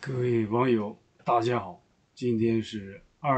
各位网友，大家好，今天是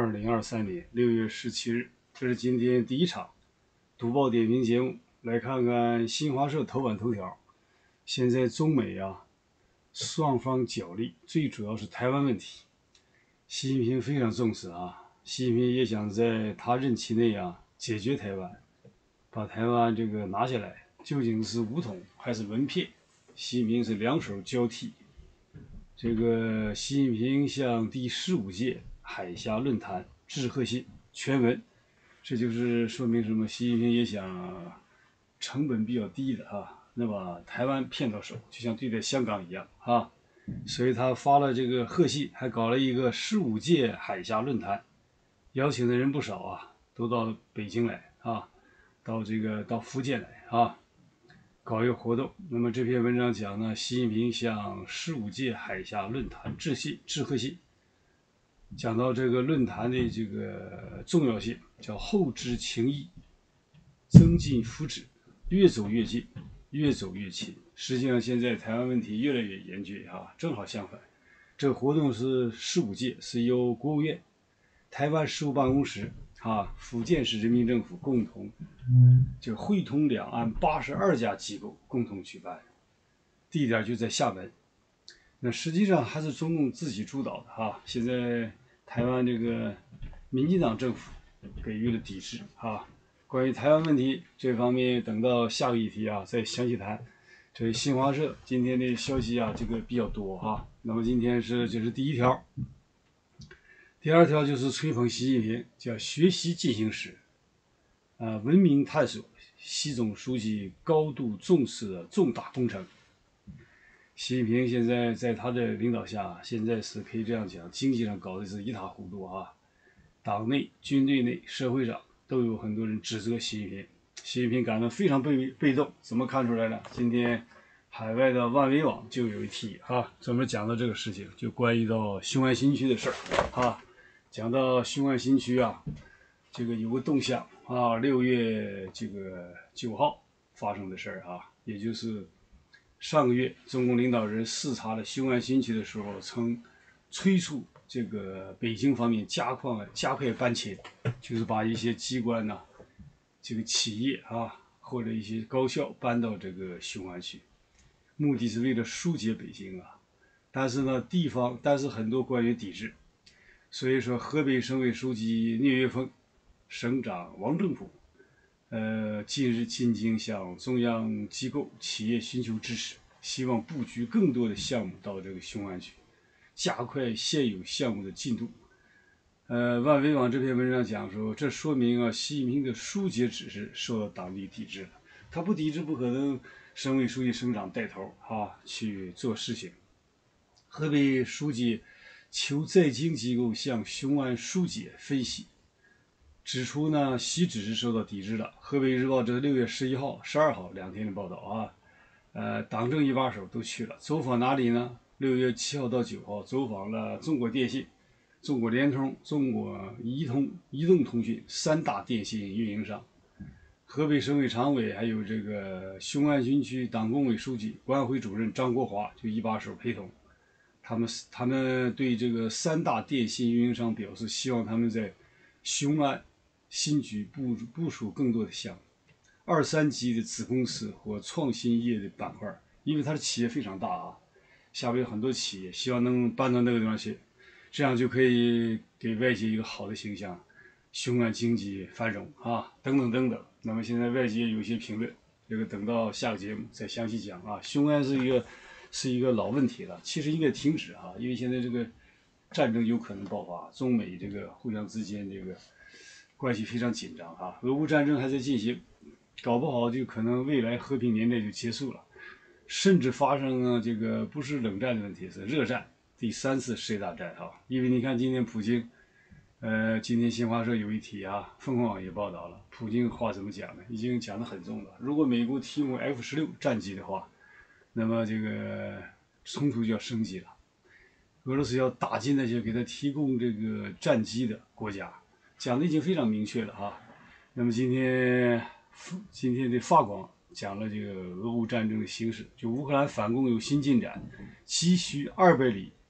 2023年6月17日，这是今天第一场读报点评节目。来看看新华社头版头条。现在中美双方角力，最主要是台湾问题。习近平非常重视习近平也想在他任期内解决台湾，把台湾这个拿下来。究竟是武统还是文骗？习近平是两手交替。这个习近平向第15届海峡论坛致贺信全文，这就是说明什么？习近平也想成本比较低的那把台湾骗到手，就像对待香港一样所以他发了这个贺信，还搞了一个15届海峡论坛，邀请的人不少都到北京来到福建来搞一个活动。那么这篇文章讲呢，习近平向15届海峡论坛致贺信，讲到这个论坛的这个重要性，叫厚植情谊，增进福祉，越走越近，越走越亲。实际上现在台湾问题越来越严峻正好相反。这个活动是15届，是由国务院、台湾事务办公室福建市人民政府共同就会同两岸82家机构共同举办，地点就在厦门。那实际上还是中共自己主导的现在台湾这个民进党政府给予了抵制关于台湾问题这方面，等到下个议题再详细谈。这新华社今天的消息这个比较多那么今天这是第一条。第二条就是吹捧习近平，叫学习进行时文明探索，习总书记高度重视的重大工程。习近平现在在他的领导下，现在是可以这样讲，经济上搞的是一塌糊涂党内、军队内、社会上都有很多人指责习近平。习近平感到非常被动，怎么看出来呢？今天海外的万维网就有一题专门讲到这个事情，就关于到雄安新区的事儿讲到雄安新区这个有个动向6月这个9号发生的事儿也就是上个月中共领导人视察了雄安新区的时候，曾催促这个北京方面加快搬迁，就是把一些机关这个企业或者一些高校搬到这个雄安区，目的是为了疏解北京但是很多官员抵制。所以说，河北省委书记聂岳峰、省长王正普，近日进京向中央机构、企业寻求支持，希望布局更多的项目到这个雄安区，加快现有项目的进度。万维网这篇文章讲说，这说明习近平的疏解指示受到党内抵制了。他不抵制，不可能省委书记、省长带头去做事情。河北书记求在京机构向雄安疏解分析，指出呢，习指示受到抵制了。河北日报这是6月11号、12号2天的报道党政一把手都去了，走访哪里呢？6月7号到9号走访了中国电信、中国联通、中国移动通讯3大电信运营商。河北省委常委还有这个雄安新区党工委书记、管委会主任张国华就一把手陪同。他们对这个3大电信运营商表示，希望他们在雄安新区部署更多的项目，2、3级的子公司或创新业的板块，因为它的企业非常大下边有很多企业，希望能搬到那个地方去，这样就可以给外界一个好的形象，雄安经济繁荣等等等等。那么现在外界有些评论，这个等到下个节目再详细讲雄安是一个老问题了，其实应该停止因为现在这个战争有可能爆发，中美这个互相之间这个关系非常紧张俄乌战争还在进行，搞不好就可能未来和平年代就结束了，甚至发生这个不是冷战的问题，是热战，第3次世界大战因为你看今天普京今天新华社有一题凤凰网也报道了，普京话怎么讲呢？已经讲得很重了。如果美国提供 F-16战机的话，那么这个冲突就要升级了。俄罗斯要打击那些给他提供这个战机的国家，讲的已经非常明确了那么今天的法广讲了这个俄乌战争的形势，就乌克兰反攻有新进展，急需200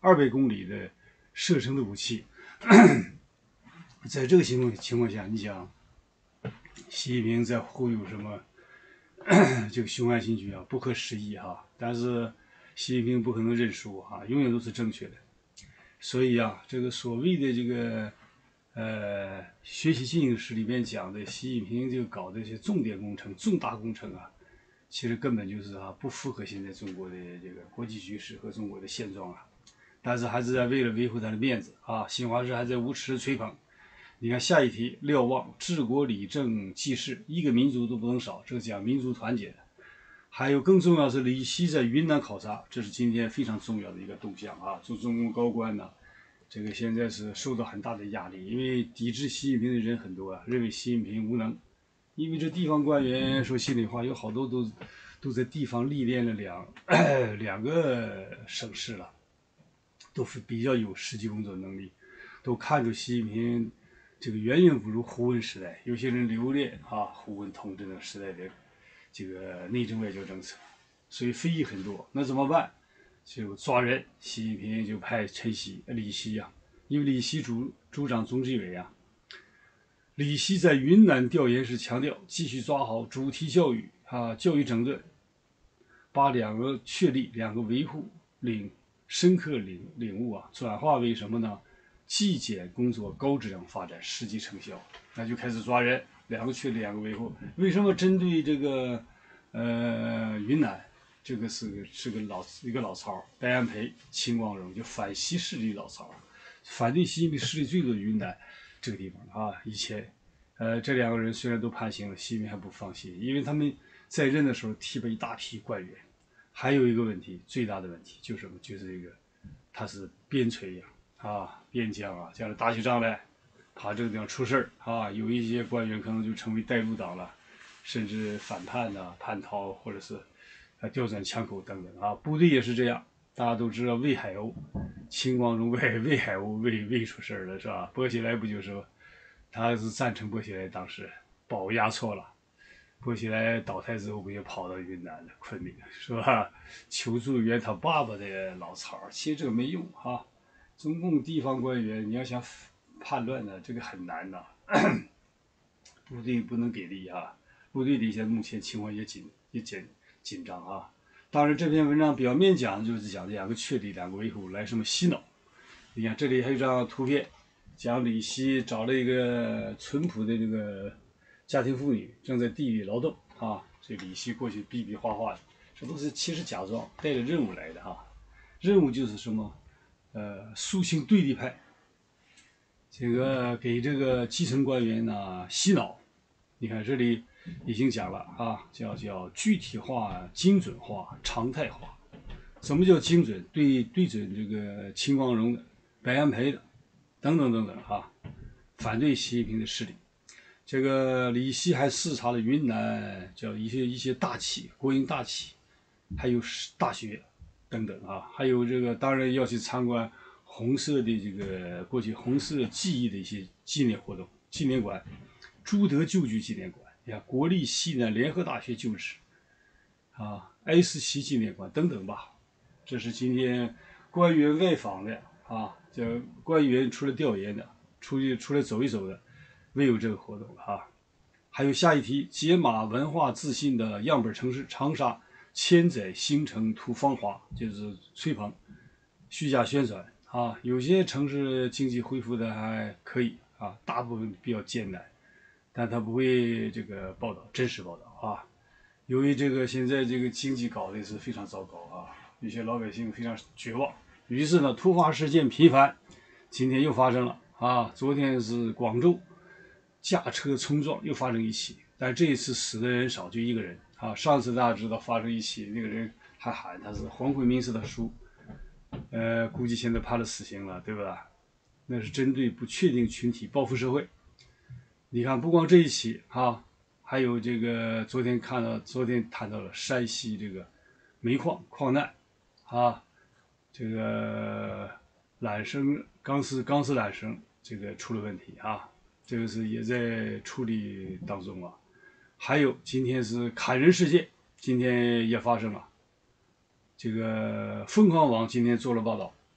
200公里的射程的武器。在这个情况下，你想，习近平在忽悠什么这个雄安新区啊，不可思议哈。但是习近平不可能认输哈，永远都是正确的。所以啊，这个所谓的这个学习进行史里面讲的习近平这个搞的一些重点工程、重大工程啊，其实根本就是不符合现在中国的这个国际局势和中国的现状啊。但是还是在为了维护他的面子啊，新华社还在无耻的吹捧。你看下一题，瞭望治国理政济世，一个民族都不能少，这个讲民族团结的。还有更重要是李希在云南考察，这是今天非常重要的一个动向啊。中共高官呢，这个现在是受到很大的压力，因为抵制习近平的人很多啊，认为习近平无能。因为这地方官员说心里话，有好多都在地方历练了两个省市了，都比较有实际工作能力，都看出习近平这个远远不如胡温时代，有些人留恋胡温统治那个时代的这个内政外交政策，所以非议很多。那怎么办？就抓人，习近平就派李希因为李希主张中纪委李希在云南调研时强调，继续抓好主题教育教育整顿，把两个确立、两个维护深刻领悟转化为什么呢？纪检工作高质量发展实际成效，那就开始抓人，两个确立，两个维护。为什么针对这个云南？这个是一个老巢，白安培、秦光荣就反西势力老巢，反对习近平势力最多的云南这个地方以前这两个人虽然都判刑了，习近平还不放心，因为他们在任的时候提拔一大批官员。还有一个问题，最大的问题就是什么？就是这个他是边陲边疆将来打起仗来，怕这个地方出事有一些官员可能就成为带路党了，甚至反叛叛逃，或者是调转枪口等等部队也是这样，大家都知道魏海鸥，秦光荣魏海鸥魏出事了是吧？薄熙来不就是吗？他是赞成薄熙来当时保押错了。薄熙来倒台之后，不也跑到云南了、昆明是吧？求助于他爸爸的老巢，其实这个没用中共地方官员，你要想叛乱呢，这个很难部队不能给力部队的现在目前情况也紧张当然，这篇文章表面讲的就是讲两个确立、两个维护来什么洗脑。你看这里还有张图片，讲李希找了一个淳朴的这个家庭妇女正在地里劳动这李希过去比比划划的，这都是其实假装带着任务来的任务就是什么肃清对立派，这个给这个基层官员洗脑。你看这里已经讲了叫具体化、精准化、常态化。什么叫精准？对准这个秦光荣的、白安培的等等反对习近平的势力。这个李希还视察了云南叫一些大企、国营大企，还有大学等等还有这个当然要去参观红色的这个过去红色记忆的一些纪念活动、纪念馆，朱德旧居纪念馆，你看国立西南联合大学旧址埃斯奇纪念馆等等吧。这是今天官员外访的这官员出来调研的，出来走一走的。未有这个活动还有下一题，解码文化自信的样本城市长沙千载新城图芳华，就是吹捧虚假宣传有些城市经济恢复的还可以大部分比较艰难，但他不会这个报道真实报道由于这个现在这个经济搞的是非常糟糕有些老百姓非常绝望，于是呢突发事件频繁，今天又发生了昨天是广州驾车冲撞又发生一起，但这一次死的人少，就一个人上次大家知道发生一起，那个人还喊他是黄慧明是他叔，估计现在判了死刑了，对吧？那是针对不确定群体报复社会。你看，不光这一起还有这个昨天谈到了山西这个煤矿难这个钢丝缆绳这个出了问题这个是也在处理当中还有今天是砍人事件，今天也发生了。这个凤凰网今天做了报道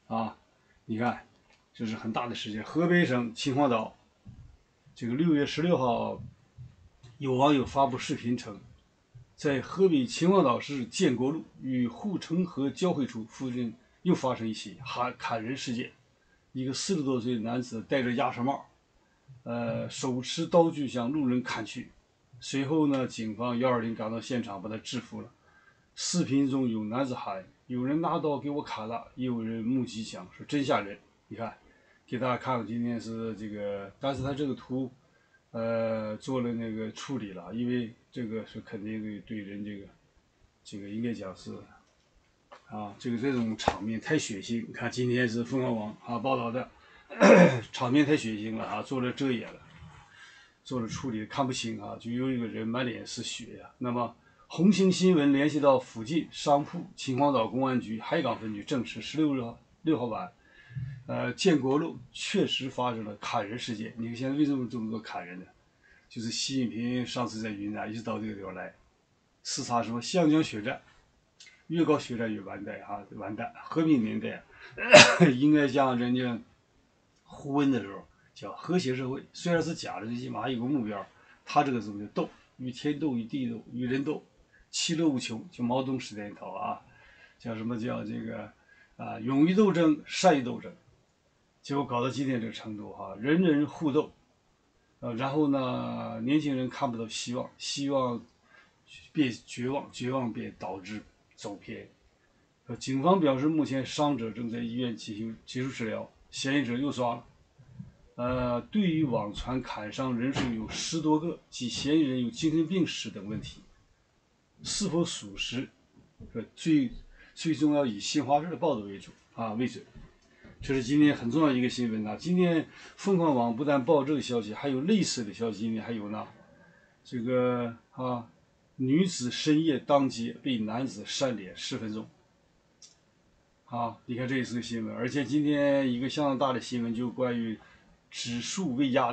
啊，你看，这是很大的事件。河北省秦皇岛，这个6月16号，有网友发布视频称，在河北秦皇岛市建国路与护城河交汇处附近又发生一起砍人事件。一个40多岁的男子戴着鸭舌帽，手持刀具向路人砍去。随后呢，警方120赶到现场把他制服了。视频中有男子喊：有人拿刀给我砍了，也有人目击讲说真吓人。你看，给大家看看，今天是这个，但是他这个图，做了那个处理了，因为这个是肯定对人这个应该讲是啊，这种场面太血腥。你看今天是凤凰网啊报道的，场面太血腥了啊，做了遮掩了，做了处理，看不清啊，就有一个人满脸是血呀。那么红星新闻联系到附近商铺秦皇岛公安局海港分局，证实16号晚，建国路确实发生了砍人事件。你看现在为什么这么多砍人呢？就是习近平上次在云南一直到这个地方来视察什么湘江血战，越搞血战越完蛋啊，完蛋！和平年代应该像人家胡温的时候叫和谐社会，虽然是假的，最起码有个目标。他这个怎么就斗，与天斗，与地斗，与人斗，其乐无穷，就毛泽东时代一套啊，叫什么叫这个啊，勇于斗争，善于斗争，结果搞到今天这个程度哈，人人互斗，然后呢，年轻人看不到希望，希望变绝望，绝望便导致走偏。警方表示，目前伤者正在医院接受治疗，嫌疑者又抓了。对于网传砍伤人数有10多个，及嫌疑人有精神病史等问题，是否属实？最终要以新华社的报道为准。这是今天很重要一个新闻啊！今天凤凰网不但报这个消息，还有类似的消息。今天还有呢，这个女子深夜当街被男子扇脸10分钟。你看这也是个新闻，而且今天一个相当大的新闻，就关于指数未压，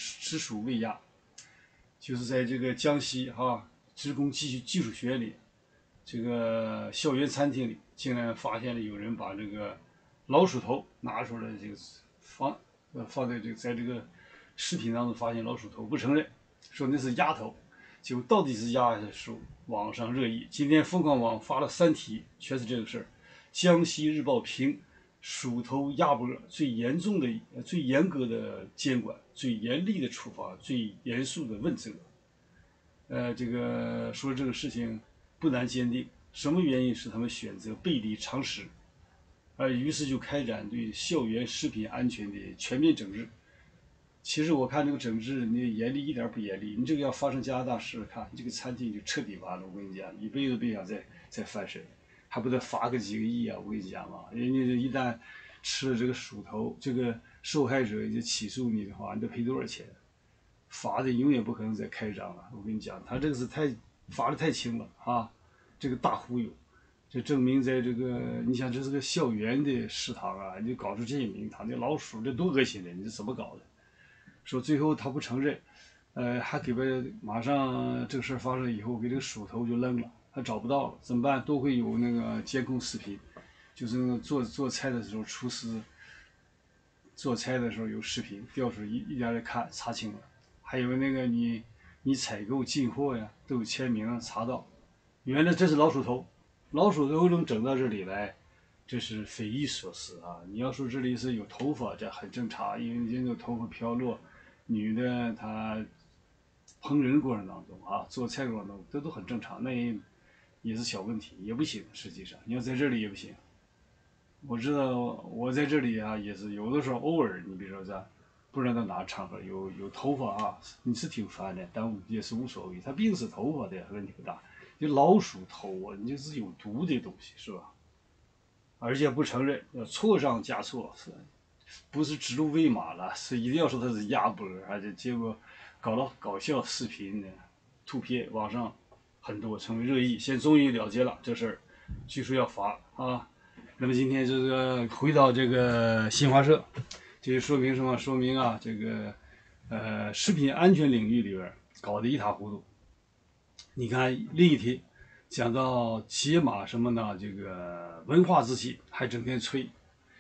就是在这个江西职工技术学院里，这个校园餐厅里，竟然发现了有人把这个老鼠头拿出来，这个放在在这个视频当中发现老鼠头，不承认，说那是鸭头，结果到底是鸭还是鼠，网上热议。今天凤凰网发了3题，全是这个事儿。江西日报评鼠头鸭脖最严格的监管，最严厉的处罚，最严肃的问责。这个说这个事情不难鉴定，什么原因使他们选择背离常识？于是就开展对校园食品安全的全面整治。其实我看这个整治，你严厉一点不严厉，你这个要发生加拿大试试看，这个餐厅就彻底完了。我跟你讲，一辈子别想再翻身，还不得罚个几个亿啊！我跟你讲嘛，人家一旦吃了这个鼠头，这个受害者就起诉你的话，你得赔多少钱？罚的永远不可能再开张了。我跟你讲，他这个是罚的太轻了啊！这个大忽悠，这证明在这个你想这是个校园的食堂啊，你就搞出这些名堂，这老鼠这多恶心的，你这怎么搞的？说最后他不承认，还给马上这个事儿发生以后，给这个鼠头就扔了，他找不到了，怎么办？都会有那个监控视频，就是那个做菜的时候，厨师做菜的时候有视频调出来一点点看查清了。还有那个你采购进货呀，都有签名查到，原来这是老鼠头，老鼠头能整到这里来，这是匪夷所思啊！你要说这里是有头发，这很正常，因为人有头发飘落。女的她烹饪过程当中做菜过程当中，这都很正常，那也是小问题，也不行。实际上，你要在这里也不行。我知道我在这里也是有的时候偶尔，你比如说在不知道哪场合有头发你是挺烦的，但也是无所谓。它毕竟是头发的，问题不大。就老鼠头你这是有毒的东西，是吧？而且不承认，要错上加错，不是指鹿为马了？是一定要说它是鸭脖，结果搞了搞笑视频的图片，网上很多成为热议。现在终于了结了这事儿，据说要罚啊。那么今天这个回到这个新华社，这就说明什么？说明这个食品安全领域里边搞得一塌糊涂。你看另一题讲到解码什么呢？这个文化自信，还整天吹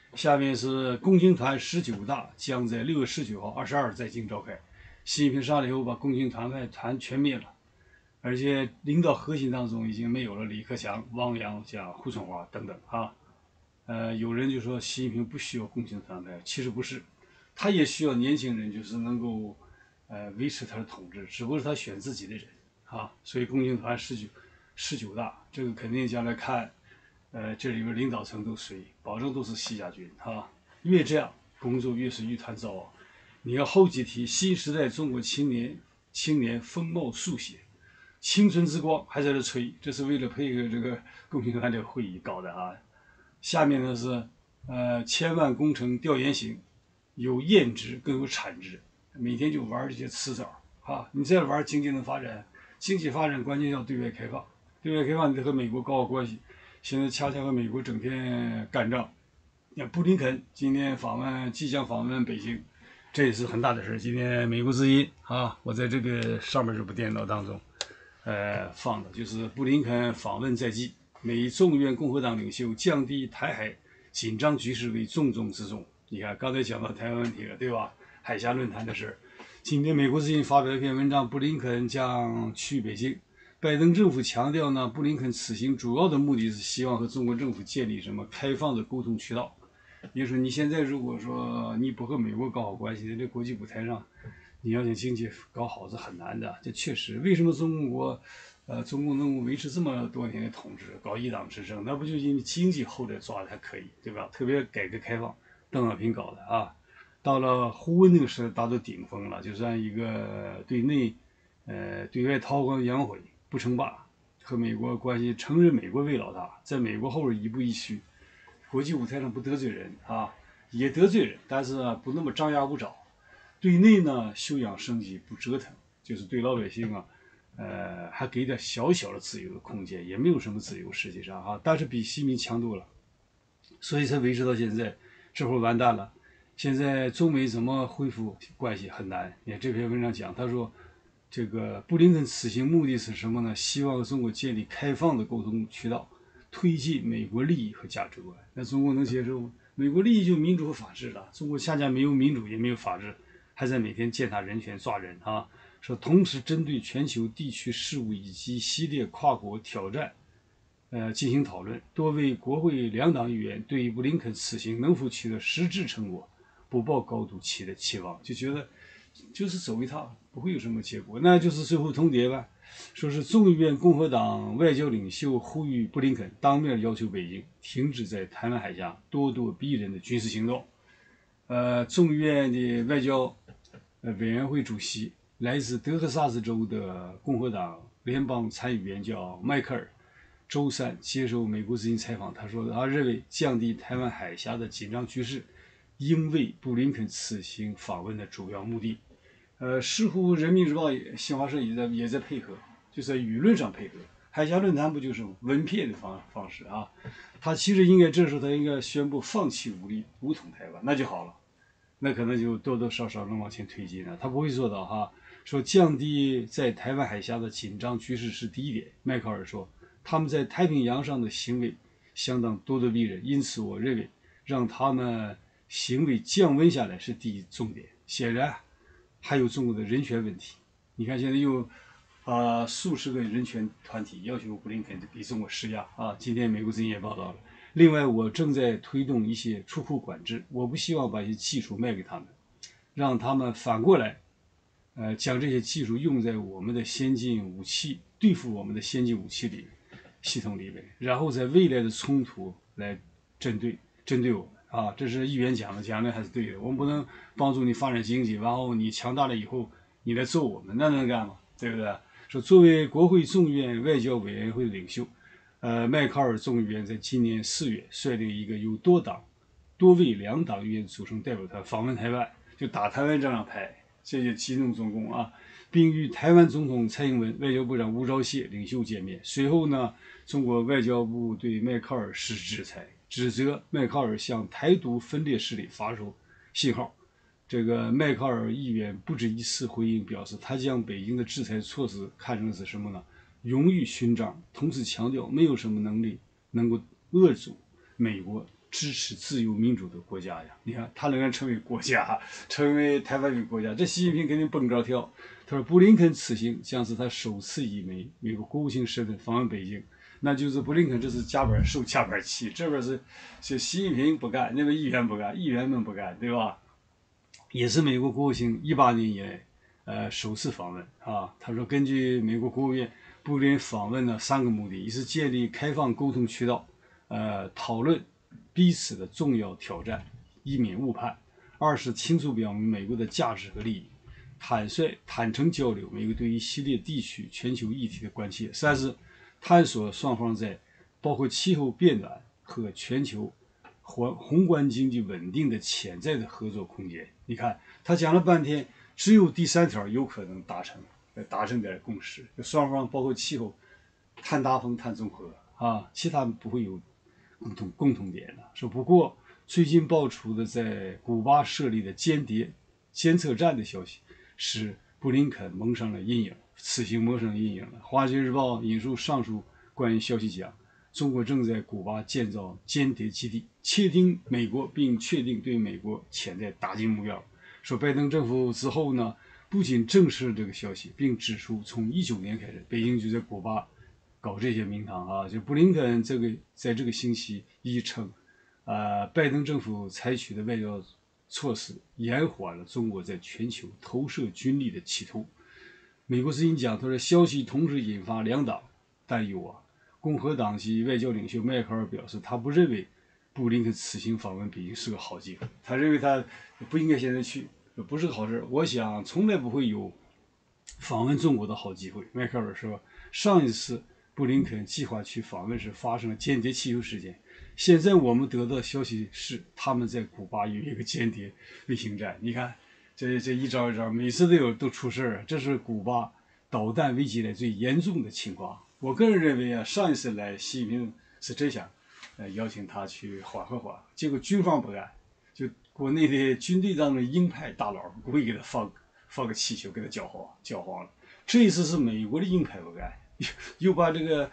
下面是共青团19大将在6月19号、22日在京召开。习近平上来以后，把共青团全灭了，而且领导核心当中已经没有了李克强、汪洋、像胡春华等等啊。有人就说习近平不需要共青团派，其实不是，他也需要年轻人，就是能够维持他的统治，只不过是他选自己的人啊。所以共青团19大，这个肯定将来看，这里边领导层都谁，保证都是习家军啊。越这样，工作越是一团糟啊。你看后几题，新时代中国青年风貌速写，青春之光还在这吹，这是为了配合这个共青团的会议搞的啊。下面呢是千万工程调研型，有验值更有产值，每天就玩这些词藻啊。你再玩经济能发展，经济发展关键要对外开放，对外开放你得和美国搞好关系。现在恰恰和美国整天干仗。那布林肯今天即将访问北京，这也是很大的事。今天美国之音啊，我在这个上面这部电脑当中，放的就是布林肯访问在即，美众议院共和党领袖降低台海紧张局势为重中之重。你看刚才讲到台湾问题了，对吧？海峡论坛的事，今天美国之音发表一篇文章，布林肯将去北京。拜登政府强调呢，布林肯此行主要的目的是希望和中国政府建立什么开放的沟通渠道。也就是说，你现在如果说你不和美国搞好关系，在这国际舞台上，你要想经济搞好是很难的。这确实，为什么中共能维持这么多年的统治，搞一党执政，那不就因为经济后来抓的还可以，对吧？特别改革开放，邓小平搞的啊。到了胡温那个时代达到顶峰了，就是按一个对外韬光养晦，不称霸，和美国关系承认美国为老大，在美国后边一步一趋。国际舞台上不得罪人啊，也得罪人，但是不那么张牙舞爪。对内呢，休养生息，不折腾，就是对老百姓啊，还给点小小的自由的空间，也没有什么自由，实际上啊，但是比习近平强多了，所以才维持到现在。这会儿完蛋了，现在中美怎么恢复关系很难。你看这篇文章讲，他说这个布林肯此行目的是什么呢？希望中国建立开放的沟通渠道。推进美国利益和价值观，那中国能接受吗？美国利益就民主和法治了，中国恰恰没有民主也没有法治，还在每天践踏人权抓人啊！说同时针对全球地区事务以及系列跨国挑战，进行讨论。多位国会两党议员对布林肯此行能否取得实质成果，不抱高度期望，就觉得就是走一趟，不会有什么结果，那就是最后通牒吧。说是众议院共和党外交领袖呼吁布林肯当面要求北京停止在台湾海峡咄咄逼人的军事行动。众议院的外交委员会主席来自德克萨斯州的共和党联邦参议员叫迈克尔，周三接受美国之音采访，他说他认为降低台湾海峡的紧张局势应为布林肯此行访问的主要目的。似乎人民日报、新华社也在配合，就在舆论上配合。海峡论坛不就是文骗的方式啊？他其实应该这时候他应该宣布放弃武力武统台湾，那就好了，那可能就多多少少能往前推进了。他不会做到哈，说降低在台湾海峡的紧张局势是第一点。迈克尔说，他们在太平洋上的行为相当咄咄逼人，因此我认为让他们行为降温下来是第一重点。显然。还有中国的人权问题，你看现在又数十个人权团体要求布林肯给中国施压啊。今天美国之音也报道了。另外，我正在推动一些出口管制，我不希望把一些技术卖给他们，让他们反过来，将这些技术用在我们的先进武器对付我们的先进武器系统里面，然后在未来的冲突来针对我们。啊，这是议员讲的还是对的。我们不能帮助你发展经济，然后你强大了以后，你来揍我们，那能干吗？对不对？说作为国会众议院外交委员会的领袖，迈克尔众议员在今年4月率领一个由多位两党议员组成代表团访问台湾，就打台湾这样牌，这就激怒中共啊，并与台湾总统蔡英文、外交部长吴钊燮领袖见面。随后呢，中国外交部对迈克尔实施制裁。指责迈克尔向台独分裂势力发出信号。这个迈克尔议员不止一次回应表示，他将北京的制裁措施看成是什么呢？荣誉勋章，同时强调没有什么能力能够遏阻美国支持自由民主的国家呀。你看他仍然成为国家，成为台湾为国家，这习近平肯定蹦着跳。他说布林肯此行将是他首次以美国国务卿身份访问北京，那就是布林肯这是受夹板气，这边是习近平不干，那边议员不干，议员们不干，对吧？也是美国国务卿18年以来首次访问啊。他说根据美国国务院，布林访问了3个目的：一是建立开放沟通渠道，讨论彼此的重要挑战，以免误判；二是清楚表明美国的价值和利益，坦诚交流美国对一系列地区全球议题的关切；三是探索双方在包括气候变暖和全球宏观经济稳定的潜在的合作空间。你看他讲了半天，只有第3条有可能达成点共识，双方包括气候、碳达峰、碳中和啊，其他不会有共同点的。说不过最近爆出的在古巴设立的间谍监测站的消息，使布林肯蒙上了阴影，此行蒙上了阴影了。《华尔街日报》引述上述关于消息讲，中国正在古巴建造间谍基地，窃听美国，并确定对美国潜在打击目标。说拜登政府之后呢，不仅证实了这个消息，并指出从19年开始，北京就在古巴搞这些名堂啊。就布林肯在这个星期一称，拜登政府采取的外交措施延缓了中国在全球投射军力的企图。美国之音讲，他说消息同时引发2党担忧啊。共和党籍外交领袖迈克尔表示，他不认为布林肯此行访问北京是个好机会，他认为他不应该现在去，不是个好事。我想从来不会有访问中国的好机会。迈克尔说，上一次布林肯计划去访问时发生了间谍气球事件，现在我们得到的消息是他们在古巴有一个间谍卫星站。你看这一招一招，每次都出事儿，这是古巴导弹危机来最严重的情况。我个人认为啊，上一次来习近平是真想邀请他去缓和缓和，结果军方不干，就国内的军队当中的鹰派大佬故意给他放个气球给他搅黄了。这一次是美国的鹰派不干，又把这个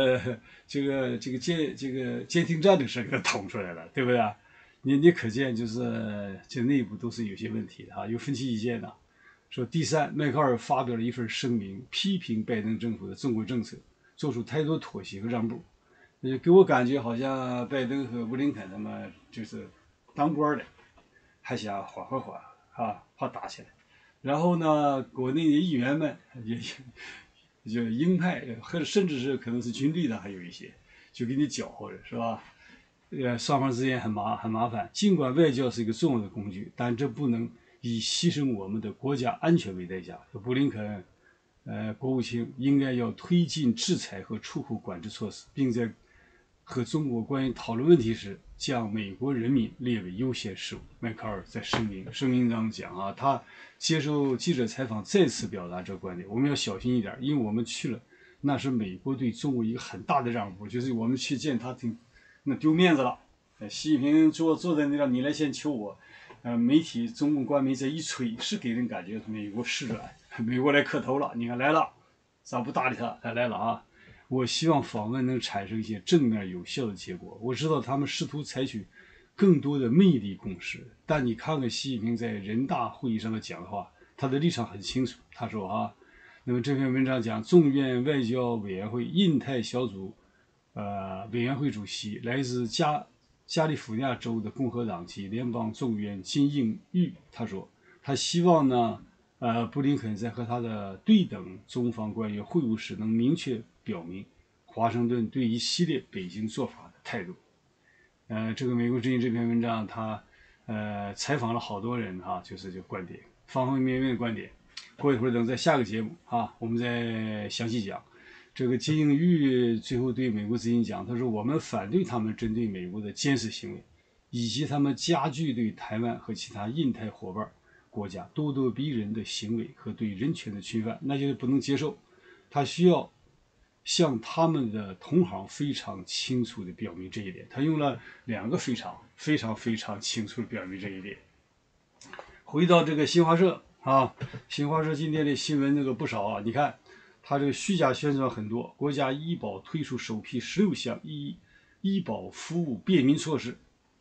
监听站的事给他捅出来了，对不对？你可见就是这内部都是有些问题的啊，有分歧意见的。说第3，迈克尔发表了一份声明，批评拜登政府的中国政策做出太多妥协和让步，给我感觉好像拜登和布林肯他们就是当官的，还想缓和缓和啊，怕打起来。然后呢，国内的议员们也就鹰派，或者甚至是可能是军队的，还有一些就给你搅和着，是吧？双方之间很麻烦。尽管外交是一个重要的工具，但这不能以牺牲我们的国家安全为代价。布林肯国务卿应该要推进制裁和出口管制措施，并在和中国关于讨论问题时，将美国人民列为优先事务。迈克尔在声明中讲啊，他接受记者采访再次表达这个观点：我们要小心一点，因为我们去了，那是美国对中国一个很大的让步，就是我们去见他那丢面子了。习近平坐在那让你来先求我，媒体中共官媒这一吹，是给人感觉美国示软，美国来磕头了，你看来了，咱不搭理他，来了啊！我希望访问能产生一些正面有效的结果。我知道他们试图采取更多的魅力攻势，但你看看习近平在人大会议上的讲话，他的立场很清楚。他说啊，那么这篇文章讲，众院外交委员会印太小组委员会主席来自加利福尼亚州的共和党籍联邦众议员金应玉，他说他希望呢，布林肯在和他的对等中方官员会晤时，能明确表明华盛顿对一系列北京做法的态度。这个美国之音这篇文章，他采访了好多人哈，就观点，方方面面的观点。过一会儿等在下个节目啊，我们再详细讲。这个金英玉最后对美国之音讲，他说我们反对他们针对美国的监视行为，以及他们加剧对台湾和其他印太伙伴国家咄咄逼人的行为和对人权的侵犯，那就是不能接受。他需要向他们的同行非常清楚地表明这一点。他用了2个非常清楚地表明这一点。回到这个新华社啊，新华社今天的新闻不少啊，你看他这个虚假宣传很多。国家医保推出首批16项医保服务便民措施，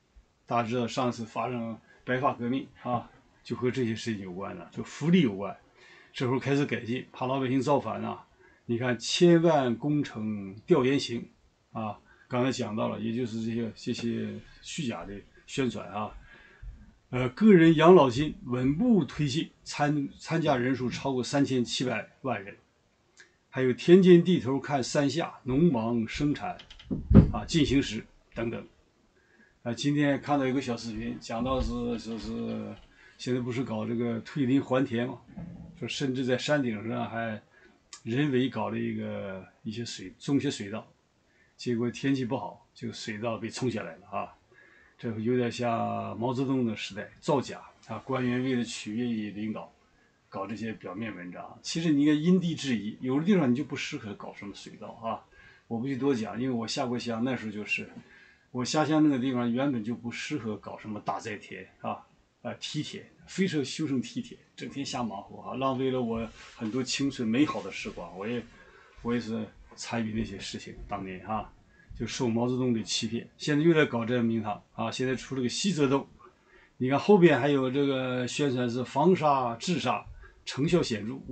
大家知道上次发生白发革命啊，就和这些事情有关的，就福利有关。这时候开始改进，怕老百姓造反啊。你看千万工程调研行啊，刚才讲到了，也就是这些虚假的宣传啊。个人养老金稳步推进，参加人数超过3700万人。还有田间地头看山下，农忙生产啊进行时等等。今天看到有个小视频，讲到说是现在不是搞这个退林还田嘛，说甚至在山顶上还人为搞了一些种些水稻，结果天气不好，这个水稻被冲下来了啊。这有点像毛泽东的时代造假啊，官员为了取悦领导，搞这些表面文章。其实你应该因地制宜，有的地方你就不适合搞什么水稻啊。我不去多讲，因为我下过乡，那时候就是我下乡那个地方原本就不适合搞什么大寨田啊，梯田，非说修成梯田，整天瞎忙活啊，浪费了我很多青春美好的时光。我也是参与那些事情，当年啊。就受毛泽东的欺骗，现在又在搞这名堂啊！现在出了个西泽豆，你看后边还有这个宣传是防沙治沙，成效显著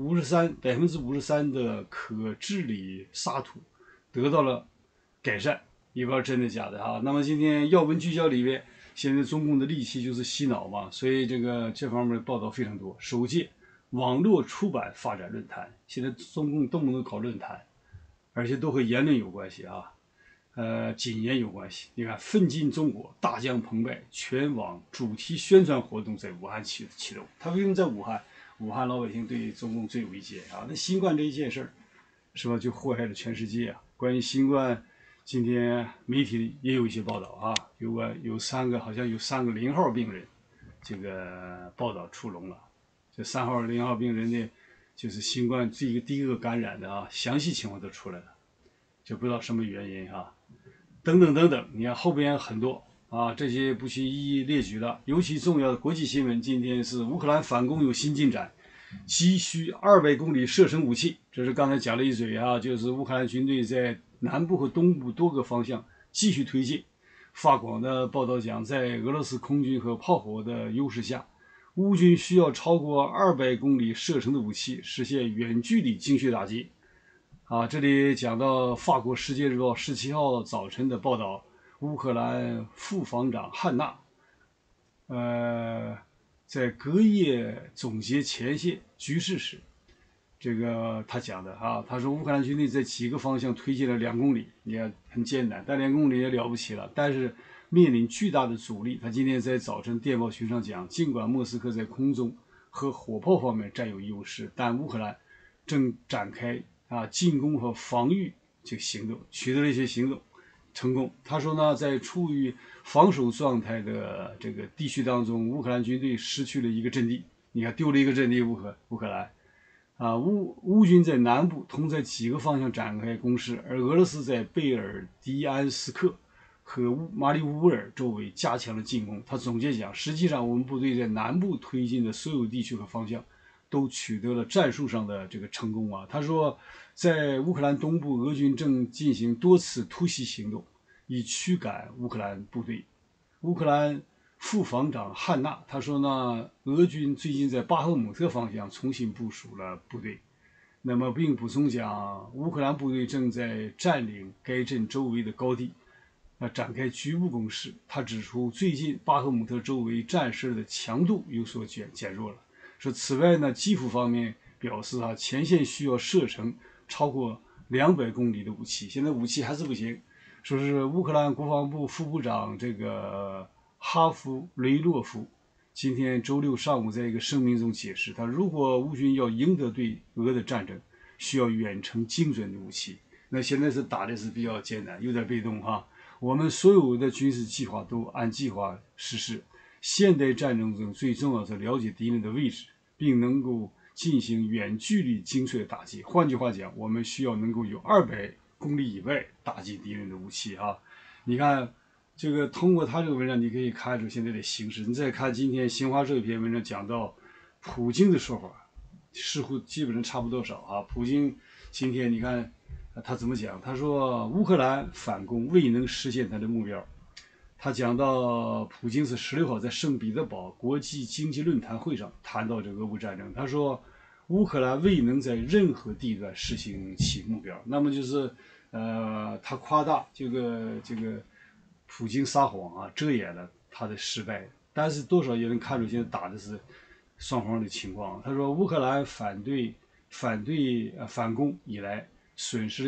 ，53%的可治理沙土得到了改善，也不知道真的假的啊。那么今天要闻聚焦里边，现在中共的利器就是洗脑嘛，所以这方面的报道非常多。首届网络出版发展论坛，现在中共动不动搞论坛，而且都和言论有关系啊。谨言有关系。你看，奋进中国，大江澎湃，全网主题宣传活动在武汉启动。他为什么在武汉？武汉老百姓对中共最有意见啊。那新冠这一件事儿，是吧？就祸害了全世界啊。关于新冠，今天媒体也有一些报道啊，好像有3个0号病人，这个报道出笼了。这3号0号病人呢，就是新冠第一个感染的啊，详细情况都出来了，就不知道什么原因啊。等等等等，你看后边很多啊，这些不去一一列举了。尤其重要的国际新闻，今天是乌克兰反攻有新进展，急需200公里射程武器。这是刚才讲了一嘴啊，就是乌克兰军队在南部和东部多个方向继续推进。法广的报道讲，在俄罗斯空军和炮火的优势下，乌军需要超过200公里射程的武器，实现远距离精确打击。这里讲到法国《世界日报》17号早晨的报道，乌克兰副防长汉娜，在隔夜总结前线局势时，这个他讲的啊，他说乌克兰军队在几个方向推进了2公里，你看很艰难，但2公里也了不起了，但是面临巨大的阻力。他今天在早晨电报群上讲，尽管莫斯科在空中和火炮方面占有优势，但乌克兰正展开进攻和防御这个行动，取得了一些行动成功。他说呢，在处于防守状态的这个地区当中，乌克兰军队失去了一个阵地，你看丢了一个阵地，乌克兰乌军在南部同在几个方向展开攻势，而俄罗斯在贝尔迪安斯克和马里乌波尔周围加强了进攻。他总结讲，实际上我们部队在南部推进的所有地区和方向都取得了战术上的这个成功啊。他说，在乌克兰东部，俄军正进行多次突袭行动，以驱赶乌克兰部队。乌克兰副防长汉娜他说呢，俄军最近在巴赫姆特方向重新部署了部队。那么并补充讲，乌克兰部队正在占领该镇周围的高地，展开局部攻势。他指出，最近巴赫姆特周围战事的强度有所减弱了。说此外呢，基辅方面表示前线需要射程超过200公里的武器，现在武器还是不行。说是乌克兰国防部副部长这个哈夫雷洛夫今天周六上午在一个声明中解释，他如果乌军要赢得对俄的战争，需要远程精准的武器。那现在是打的是比较艰难，有点被动哈。我们所有的军事计划都按计划实施。现代战争中最重要是了解敌人的位置，并能够进行远距离精确的打击。换句话讲，我们需要能够有200公里以外打击敌人的武器啊！你看，这个通过他这个文章，你可以看出现在的形势。你再看今天新华社一篇文章讲到普京的说法，似乎基本上差不多少啊。普京今天你看他怎么讲？他说乌克兰反攻未能实现他的目标。 他讲到普京是16号在圣彼得堡国际经济论坛会上谈到这俄乌战争，他说乌克兰未能在任何地段实行其目标，那么就是他夸大这个普京撒谎啊，遮掩了他的失败，但是多少也能看出现在打的是双方的情况。他说乌克兰反攻以来损失了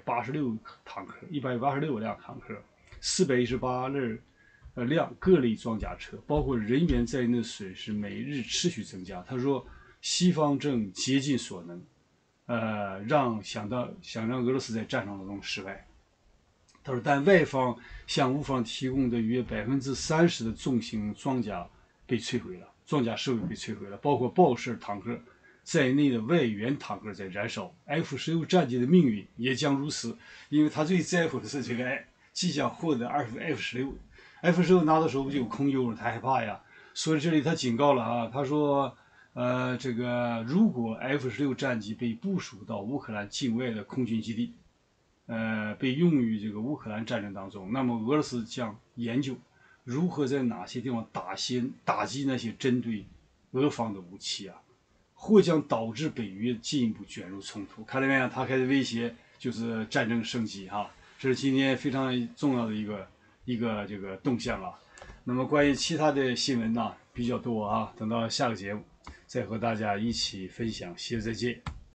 186辆坦克，418辆各类装甲车，包括人员在内的损失每日持续增加。他说西方正竭尽所能，想让俄罗斯在战场当中失败。他说，但外方向乌方提供的约30%的重型装甲被摧毁了，装甲设备被摧毁了，包括豹式坦克在内的外援坦克在燃烧。F-16战机的命运也将如此，因为他最在乎的是这个即将获得F-16拿到手不就有空优了，他害怕呀。所以这里他警告了啊，他说，这个如果 F-16战机被部署到乌克兰境外的空军基地，被用于这个乌克兰战争当中，那么俄罗斯将研究如何在哪些地方打击那些针对俄方的武器啊，或将导致北约进一步卷入冲突。看到没有？他开始威胁，就是战争升级哈。这是今天非常重要的一个这个动向啊。那么关于其他的新闻呢比较多啊，等到下个节目再和大家一起分享。谢谢，再见。